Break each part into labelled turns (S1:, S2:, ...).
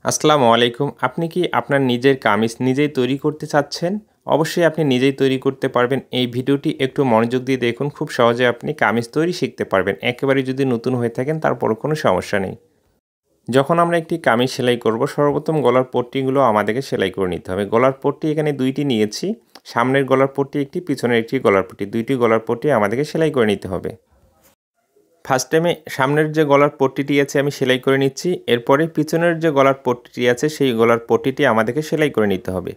S1: আসসালামু আলাইকুম। আপনি কি আপনার নিজের কামিজ নিজেই তৈরি করতে চাচ্ছেন? অবশ্যই আপনি নিজেই তৈরি করতে পারবেন। এই ভিডিওটি একটু মনোযোগ দিয়ে দেখুন। খুব সহজে আপনি কামিজ তৈরি শিখতে পারবেন। একেবারেই যদি নতুন হয়ে থাকেন তারপরও কোনো সমস্যা নেই। যখন আমরা একটি কামিজ সেলাই করব, সর্বপ্রথম গলার পট্টিগুলো আমাদেরকে সেলাই করে নিতে হবে। গলার পট্টি এখানে ২ টি নিয়েছি। সামনের গলার পট্টি একটি, পিছনের একটি গলার পট্টি। ২ টি গলার পট্টি আমাদেরকে সেলাই করে নিতে হবে। ফার্স্ট টাইমে সামনের যে গলার পট্টিটি আছে আমি সেলাই করে নিচ্ছি। এরপরে পিছনের যে গলার পট্টিটি আছে সেই গলার পট্টিটি আমাদেরকে সেলাই করে নিতে হবে।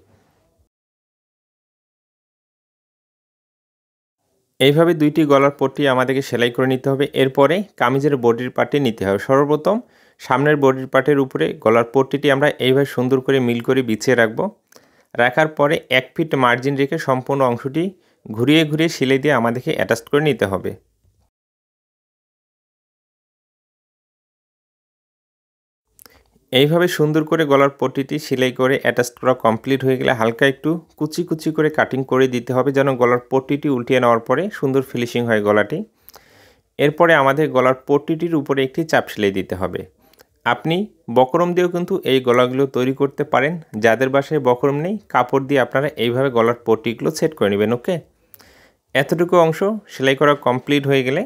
S1: এইভাবে ২ টি গলার পট্টি আমাদেরকে সেলাই করে নিতে হবে। এরপরে কামিজের বডির পার্টটি নিতে হবে। সর্বপ্রথম সামনের বডির পার্টের উপরে গলার পট্টিটি আমরা এইভাবে সুন্দর করে মিল করে বিছিয়ে রাখব। রাখার পরে ১ ফিট মার্জিন রেখে সম্পূর্ণ অংশটি ঘুরিয়ে ঘুরিয়ে সেলাই দিয়ে আমাদেরকে অ্যাটাচ করে নিতে হবে। এইভাবে সুন্দর করে গলার পট্টিটি সেলাই করে অ্যাটাচ করা কমপ্লিট হয়ে গেলে হালকা একটু কুচি কুচি করে কাটিং করে দিতে হবে, যেন গলার পট্টিটি উল্টিয়ে নেওয়ার পরে সুন্দর ফিনিশিং হয় গলাটি। এরপরে আমাদের গলার পট্টিটির উপরে একটি চাপ সেলাই দিতে হবে। আপনি বক্রম দিয়েও কিন্তু এই গলাগুলো তৈরি করতে পারেন। যাদের বাসায় বক্রম নেই, কাপড় দিয়ে আপনারা এইভাবে গলার পট্টিগুলো সেট করে নেবেন। ওকে, এতটুকু অংশ সেলাই করা কমপ্লিট হয়ে গেলে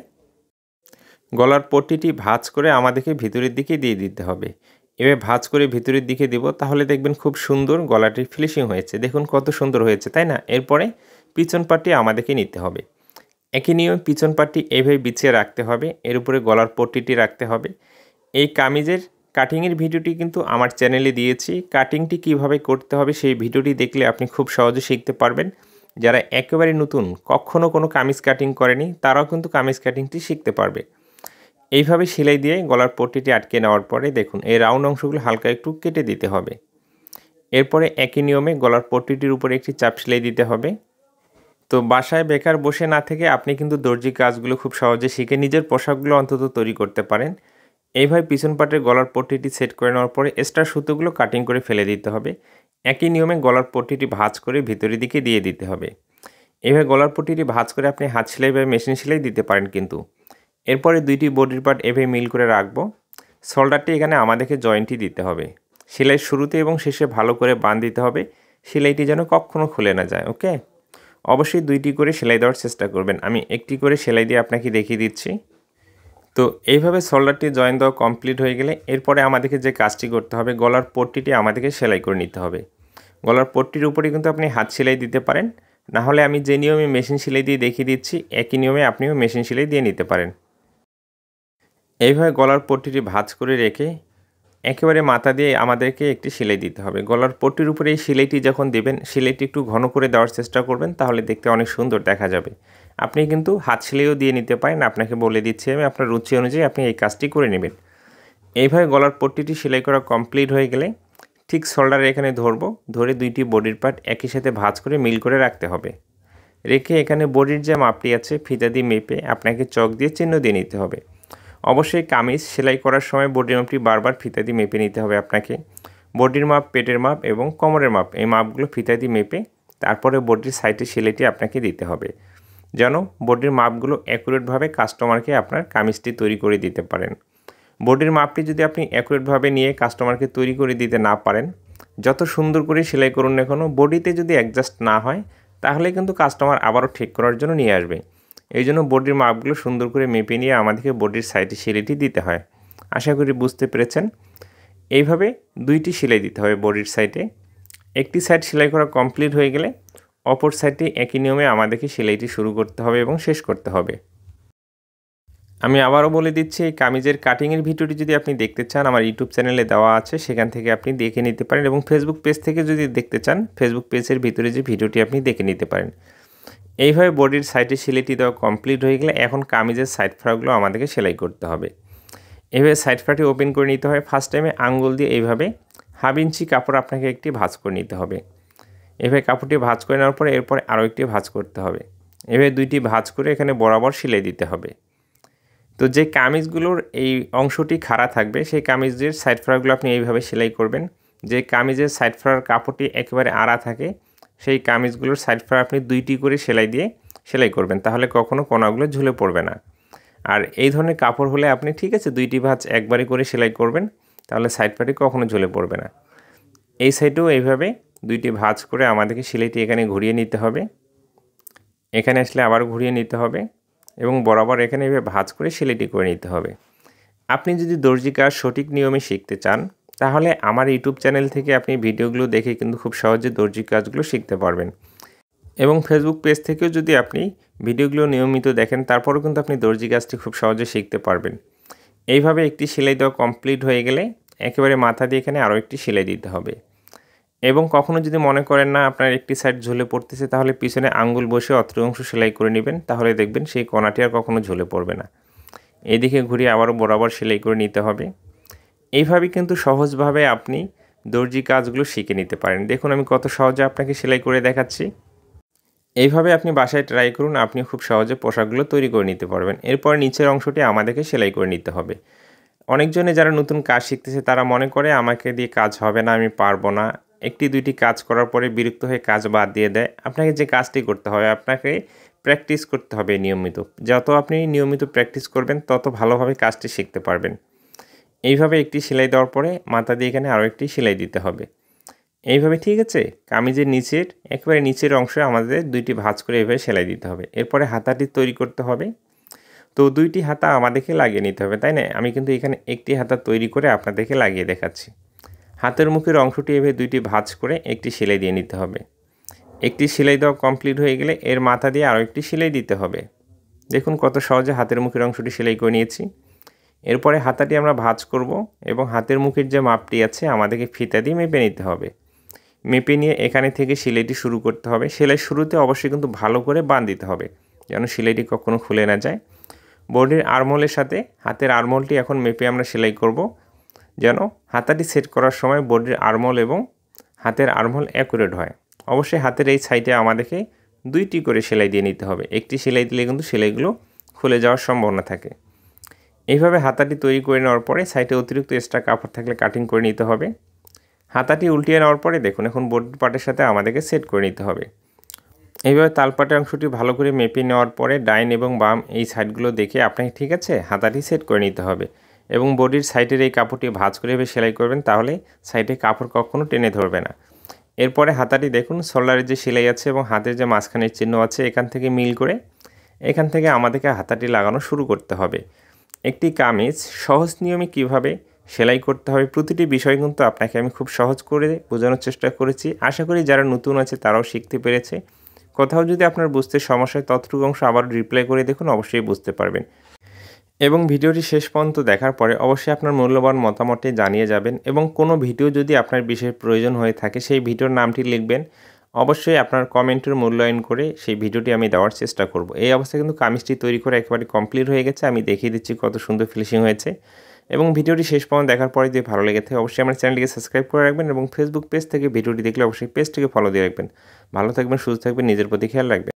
S1: গলার পট্টিটি ভাঁজ করে আমাদেরকে ভিতরের দিকে দিয়ে দিতে হবে। এভাবে ভাঁজ করে ভিতরের দিকে দিব, তাহলে দেখবেন খুব সুন্দর গলাটির ফিনিশিং হয়েছে। দেখুন কত সুন্দর হয়েছে, তাই না? এরপরে পিছন পাটটি আমাদেরকে নিতে হবে। একই নিয়মে পিছন পাটটি এইভাবে বিছিয়ে রাখতে হবে, এর উপরে গলার পট্টিটি রাখতে হবে। এই কামিজের কাটিংয়ের ভিডিওটি কিন্তু আমার চ্যানেলে দিয়েছি। কাটিংটি কিভাবে করতে হবে সেই ভিডিওটি দেখলে আপনি খুব সহজে শিখতে পারবেন। যারা একেবারে নতুন, কখনও কোনো কামিজ কাটিং করেনি, তারাও কিন্তু কামিজ কাটিংটি শিখতে পারবে। এইভাবে সেলাই দিয়ে গলার পট্টিটি আটকে নেওয়ার পরে দেখুন এই রাউন্ড অংশগুলো হালকা একটু কেটে দিতে হবে। এরপরে একই নিয়মে গলার পট্টিটির উপরে একটি চাপ সেলাই দিতে হবে। তো বাসায় বেকার বসে না থেকে আপনি কিন্তু দর্জি কাজগুলো খুব সহজে শিখে নিজের পোশাকগুলো অন্তত তৈরি করতে পারেন। এইভাবে পিছন পাটের গলার পট্টিটি সেট করে নেওয়ার পরে এক্সট্রা সুতোগুলো কাটিং করে ফেলে দিতে হবে। একই নিয়মে গলার পট্টিটি ভাঁজ করে ভিতরের দিকে দিয়ে দিতে হবে। এইভাবে গলার পট্টিটি ভাঁজ করে আপনি হাত সেলাই বা মেশিন সেলাই দিতে পারেন কিন্তু। এরপরে ২টি বডির পার্ট এভাবে মিল করে রাখবো। শোল্ডারটি এখানে আমাদেরকে জয়েন্টই দিতে হবে। সেলাইয়ের শুরুতে এবং শেষে ভালো করে বাঁধ দিতে হবে, সেলাইটি যেন কখনও খুলে না যায়। ওকে, অবশ্যই ২টি করে সেলাই দেওয়ার চেষ্টা করবেন। আমি একটি করে সেলাই দিয়ে আপনাকে দেখিয়ে দিচ্ছি। তো এইভাবে শোল্ডারটি জয়েন দেওয়া কমপ্লিট হয়ে গেলে এরপরে আমাদেরকে যে কাজটি করতে হবে, গলার পট্টিটি আমাদেরকে সেলাই করে নিতে হবে। গলার পট্টির উপরে কিন্তু আপনি হাত সেলাই দিতে পারেন, না হলে আমি যে নিয়মে মেশিন সেলাই দিয়ে দেখিয়ে দিচ্ছি একই নিয়মে আপনিও মেশিন সেলাই দিয়ে নিতে পারেন। এইভাবে গলার পট্টিটি ভাঁজ করে রেখে একেবারে মাথা দিয়ে আমাদেরকে একটি সেলাই দিতে হবে। গলার পট্টির উপরে এই সেলাইটি যখন দেবেন, সেলাইটি একটু ঘন করে দেওয়ার চেষ্টা করবেন, তাহলে দেখতে অনেক সুন্দর দেখা যাবে। আপনি কিন্তু হাত সেলাইও দিয়ে নিতে পারেন, আপনাকে বলে দিচ্ছি আমি, আপনার রুচি অনুযায়ী আপনি এই কাজটি করে নেবেন। এইভাবে গলার পট্টিটি সেলাই করা কমপ্লিট হয়ে গেলে ঠিক শোল্ডারে এখানে ধরে ২টি বডির পার্ট একই সাথে ভাঁজ করে মিল করে রাখতে হবে। রেখে এখানে বডির যে মাপটি আছে ফিতা দিয়ে মেপে আপনাকে চক দিয়ে চিহ্ন দিয়ে নিতে হবে। অবশ্যই কামিজ সেলাই করার সময় বডির মাপটি বারবার ফিতা দিয়ে মেপে নিতে হবে আপনাকে। বডির মাপ, পেটের মাপ এবং কোমরের মাপ, এই মাপগুলো ফিতা দিয়ে মেপে তারপরে বডির সাইডে সেলাইটি আপনাকে দিতে হবে, যেন বডির মাপগুলো অ্যাকুরেটভাবে কাস্টমারকে আপনার কামিজটি তৈরি করে দিতে পারেন। বডির মাপটি যদি আপনি অ্যাকুরেটভাবে নিয়ে কাস্টমারকে তৈরি করে দিতে না পারেন, যত সুন্দর করে সেলাই করুন না কেন, বডিতে যদি অ্যাডজাস্ট না হয় তাহলে কিন্তু কাস্টমার আবারও ঠিক করার জন্য নিয়ে আসবে। এই জন্য বডির মাপগুলো সুন্দর করে মেপে নিয়ে আমাদেরকে বডির সাইডে সেলাইটি দিতে হয়। আশা করি বুঝতে পেরেছেন। এইভাবে ২টি সেলাই দিতে হবে বডির সাইডে। একটি সাইড সেলাই করা কমপ্লিট হয়ে গেলে অপর সাইডটি একই নিয়মে আমাদেরকে সেলাইটি শুরু করতে হবে এবং শেষ করতে হবে। আমি আবারও বলে দিচ্ছি, এই কামিজের কাটিংয়ের ভিডিওটি যদি আপনি দেখতে চান আমার ইউটিউব চ্যানেলে দেওয়া আছে, সেখান থেকে আপনি দেখে নিতে পারেন, এবং ফেসবুক পেজ থেকে যদি দেখতে চান ফেসবুক পেজের ভিতরে যে ভিডিওটি আপনি দেখে নিতে পারেন। এইভাবে বডির সাইডে সেলাইটি দেওয়া কমপ্লিট হয়ে গেলে এখন কামিজের সাইড ফ্রাগুলো আমাদেরকে সেলাই করতে হবে। এইভাবে সাইড ফ্রাটি ওপেন করে নিতে হয়। ফার্স্ট টাইমে আঙ্গুল দিয়ে এইভাবে 1/2 ইঞ্চি কাপড় আপনাকে একটি ভাঁজ করে নিতে হবে। এভাবে কাপড়টি ভাঁজ করে নেওয়ার পরে এরপরে আরও একটি ভাঁজ করতে হবে। এভাবে 2টি ভাঁজ করে এখানে বরাবর সেলাই দিতে হবে। তো যে কামিজগুলোর এই অংশটি খাড়া থাকবে সেই কামিজের সাইড ফ্রাগুলো আপনি এইভাবে সেলাই করবেন। যে কামিজের সাইড ফ্রার কাপড়টি একেবারে আড়া থাকে সেই কামিজগুলোর সাইড ফ্রা আপনি 2টি করে সেলাই দিয়ে সেলাই করবেন, তাহলে কখনো কোনাগুলো ঝুলে পড়বে না। আর এই ধরনের কাপড় হলে আপনি ঠিক আছে 2টি ভাঁজ একবারে করে সেলাই করবেন, তাহলে সাইড পাটি কখনো ঝুলে পড়বে না। এই সাইডেও এইভাবে দুইটি ভাঁজ করে আমাদেরকে সেলাইটি এখানে ঘুরিয়ে নিতে হবে। এখানে আসলে আবার ঘুরিয়ে নিতে হবে এবং বরাবর এখানে এইভাবে ভাঁজ করে সেলাইটি করে নিতে হবে। আপনি যদি দর্জি কাজ সঠিক নিয়মে শিখতে চান তাহলে আমার ইউটিউব চ্যানেল থেকে আপনি ভিডিওগুলো দেখে কিন্তু খুব সহজে দর্জি কাজগুলো শিখতে পারবেন। এবং ফেসবুক পেজ থেকেও যদি আপনি ভিডিওগুলো নিয়মিত দেখেন তারপরেও কিন্তু আপনি দর্জি কাজটি খুব সহজে শিখতে পারবেন। এইভাবে একটি সেলাই দেওয়া কমপ্লিট হয়ে গেলে একেবারে মাথা দিয়ে এখানে আরও একটি সেলাই দিতে হবে। এবং কখনো যদি মনে করেন না আপনার একটি সাইড ঝুলে পড়তেছে তাহলে পিছনে আঙ্গুল বসে অত্র অংশ সেলাই করে নেবেন, তাহলে দেখবেন সেই কোণাটি আর কখনো ঝুলে পড়বে না। এদিকে ঘুরিয়ে আবারও বরাবর সেলাই করে নিতে হবে। এইভাবে কিন্তু সহজভাবে আপনি দর্জি কাজগুলো শিখে নিতে পারেন। দেখুন আমি কত সহজে আপনাকে সেলাই করে দেখাচ্ছি। এইভাবে আপনি বাসায় ট্রাই করুন, আপনি খুব সহজে পোশাকগুলো তৈরি করে নিতে পারবেন। এরপর নিচের অংশটি আমাদেরকে সেলাই করে নিতে হবে। অনেকজনে যারা নতুন কাজ শিখতেছে তারা মনে করে আমাকে দিয়ে কাজ হবে না, আমি পারবো না। একটি দুইটি কাজ করার পরে বিরক্ত হয়ে কাজ বাদ দিয়ে দেয়। আপনাকে যে কাজটি করতে হবে, আপনাকে প্র্যাকটিস করতে হবে নিয়মিত। যত আপনি নিয়মিত প্র্যাকটিস করবেন তত ভালোভাবে কাজটি শিখতে পারবেন। এইভাবে একটি সেলাই দেওয়ার পরে মাথা দিয়ে এখানে আরও একটি সেলাই দিতে হবে। এইভাবে ঠিক আছে। কামিজের নিচের একেবারে নিচের অংশে আমাদের দুইটি ভাঁজ করে এইভাবে সেলাই দিতে হবে। এরপরে হাতাটি তৈরি করতে হবে। তো দুইটি হাতা আমাদেরকে লাগিয়ে নিতে হবে, তাই না? আমি কিন্তু এখানে একটি হাতা তৈরি করে আপনাদেরকে লাগিয়ে দেখাচ্ছি। হাতের মুখের অংশটি এভাবে দুইটি ভাঁজ করে একটি সেলাই দিয়ে নিতে হবে। একটি সেলাই দেওয়া কমপ্লিট হয়ে গেলে এর মাথা দিয়ে আরও একটি সেলাই দিতে হবে। দেখুন কত সহজে হাতের মুখের অংশটি সেলাই করে নিয়েছি। এরপরে হাতাটি আমরা ভাঁজ করব এবং হাতের মুখের যে মাপটি আছে আমাদেরকে ফিতা দিয়ে মেপে নিতে হবে। মেপে নিয়ে এখানে থেকে সেলাইটি শুরু করতে হবে। সেলাই শুরুতে অবশ্যই কিন্তু ভালো করে বাঁধ দিতে হবে যেন সেলাইটি কখনো খুলে না যায়। বডির আর্মহোলের সাথে হাতের আর্মহোলটি এখন মেপে আমরা সেলাই করব যেন হাতাটি সেট করার সময় বডির আর্মহোল এবং হাতের আর্মহোল অ্যাকুরেট হয়। অবশ্যই হাতের এই সাইডে আমাদেরকে দুইটি করে সেলাই দিয়ে নিতে হবে। একটি সেলাই দিলে কিন্তু সেলাইগুলো খুলে যাওয়ার সম্ভাবনা থাকে। এইভাবে হাতাটি তৈরি করে নেওয়ার পরে সাইডে অতিরিক্ত এক্সট্রা কাপড় থাকলে কাটিং করে নিতে হবে। হাতাটি উল্টিয়ে নেওয়ার পরে দেখুন এখন বডির পার্টের সাথে আমাদেরকে সেট করে নিতে হবে। এইভাবে তালপাটের অংশটি ভালো করে মেপে নেওয়ার পরে ডাইন এবং বাম এই সাইডগুলো দেখে আপনাকে ঠিক আছে হাতাটি সেট করে নিতে হবে এবং বডির সাইডের এই কাপড়টি ভাঁজ করে এভাবে সেলাই করবেন, তাহলে সাইডে কাপড় কখনো টেনে ধরবে না। এরপরে হাতাটি দেখুন শোল্ডারের যে সেলাই আছে এবং হাতের যে মাঝখানের চিহ্ন আছে এখান থেকে মিল করে এখান থেকে আমাদেরকে হাতাটি লাগানো শুরু করতে হবে। একটি কামিজ সহজ নিয়মে কিভাবে সেলাই করতে হবে প্রতিটি বিষয় কিন্তু আপনাকে আমি খুব সহজ করে বোঝানোর চেষ্টা করেছি। আশা করি যারা নতুন আছে তারাও শিখতে পেরেছে। কোথাও যদি আপনার বুঝতে সমস্যা হয় ততটুকু অংশ আবার রিপ্লাই করে দেখুন, অবশ্যই বুঝতে পারবেন। এবং ভিডিওটি শেষ পর্যন্ত দেখার পরে অবশ্যই আপনার মূল্যবান মতামতটি জানিয়ে যাবেন এবং কোনো ভিডিও যদি আপনার বিশেষ প্রয়োজন হয়ে থাকে সেই ভিডিওর নামটি লিখবেন। অবশ্যই আপনার কমেন্টের মূল্যায়ন করে সেই ভিডিওটি আমি দেওয়ার চেষ্টা করব। এই অবস্থায় কিন্তু কামিজটি তৈরি করে একেবারে কমপ্লিট হয়ে গেছে। আমি দেখিয়ে দিচ্ছি কত সুন্দর ফিনিশিং হয়েছে। এবং ভিডিওটি শেষ পর্যন্ত দেখার পরে যদি ভালো লেগে থাকে অবশ্যই আমার চ্যানেলটিকে সাবস্ক্রাইব করে রাখবেন এবং ফেসবুক পেজ থেকে ভিডিওটি দেখলে অবশ্যই পেজটিকে ফলো দিয়ে রাখবেন। ভালো থাকবেন, সুস্থ থাকবেন, নিজের প্রতি খেয়াল রাখবেন।